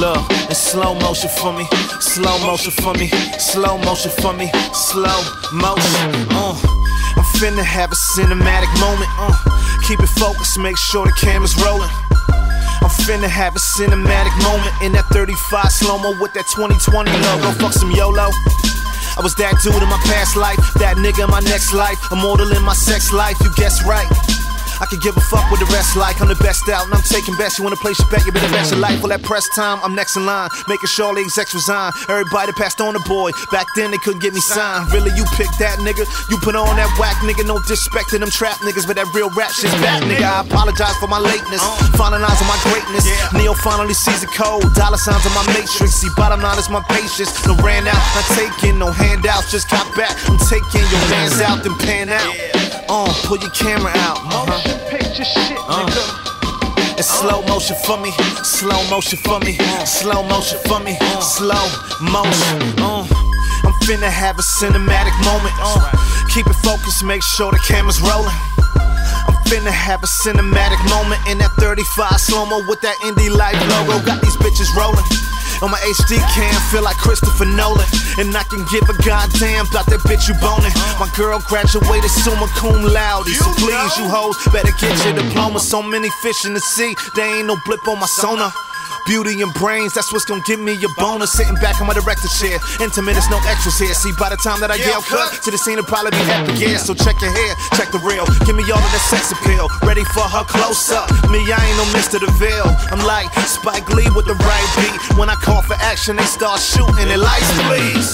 Look, in slow motion for me, slow motion for me, slow motion for me, slow motion. I'm finna have a cinematic moment. Keep it focused, make sure the camera's rolling. I'm finna have a cinematic moment in that 35 slow-mo with that 2020 logo. Fuck some YOLO. I was that dude in my past life, that nigga in my next life, immortal in my sex life, you guessed right. I could give a fuck what the rest like. I'm the best out and I'm taking best. You wanna place your bet, you better bet your life. For that press time, I'm next in line, making sure all the execs resign. Everybody passed on the boy, back then they couldn't get me signed. Really, you picked that nigga, you put on that whack nigga. No disrespect to them trap niggas, but that real rap shit's back, nigga. I apologize for my lateness, finalizing my greatness. Neo finally sees the code, dollar signs on my matrix. See, bottom line is my patience. No ran out, not taking no handouts, just cop back. I'm taking your mans out, then pan out. Pull your camera out. Motion picture shit, nigga. It's slow motion for me, slow motion for me, slow motion for me, slow motion. I'm finna have a cinematic moment. Keep it focused, make sure the camera's rolling. I'm finna have a cinematic moment in that 35 slow-mo with that indie life logo. Got these bitches rolling on my HD cam, feel like Christopher Nolan. And I can give a goddamn about that bitch you boning. My girl graduated summa cum laude, so please you hoes better get your diploma. So many fish in the sea, there ain't no blip on my sonar. Beauty and brains, that's what's gonna give me your bonus. Sitting back on my director chair, intimate, there's no extras here. See, by the time that I yell cut to the scene, it'll probably be epic, yeah. So check your hair, check the reel, give me all of that sex appeal. Ready for her close up, me I ain't no Mr. DeVille. I'm like Spike Lee with the right beat. When I call for action, they start shooting their lights, please.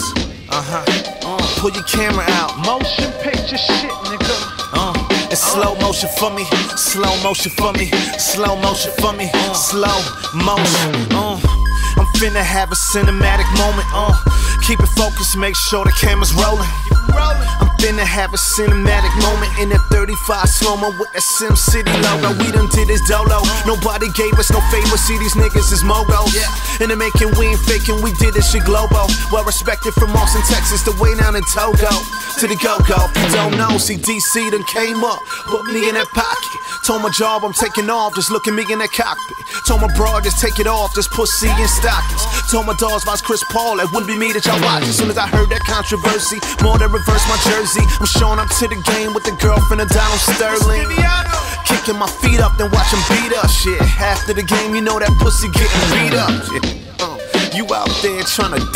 Pull your camera out. Motion picture shit, nigga. It's slow motion for me, slow motion for me, slow motion for me, slow motion. I'm finna have a cinematic moment. Keep it focused, make sure the camera's rolling. I'm finna have a cinematic moment in that 35 slow-mo with that Sim City logo. We done did this dolo, nobody gave us no favor. See, these niggas is mogos, and they making, we ain't faking, we did this shit global. Well respected from Austin, Texas, the way down in Togo to the go-go. If you don't know, see DC done came up, put me in that pocket. Told my job I'm taking off, just look at me in that cockpit. Told my bro just take it off, just pussy in stockings. Told my dogs if I was Chris Paul, it wouldn't be me that y'all watch. As soon as I heard that controversy, more than reverse my jersey. I'm showing up to the game with the girlfriend of Donald Sterling. Kicking my feet up, then watch him beat up shit. After the game, you know that pussy getting beat up shit. You out there trying to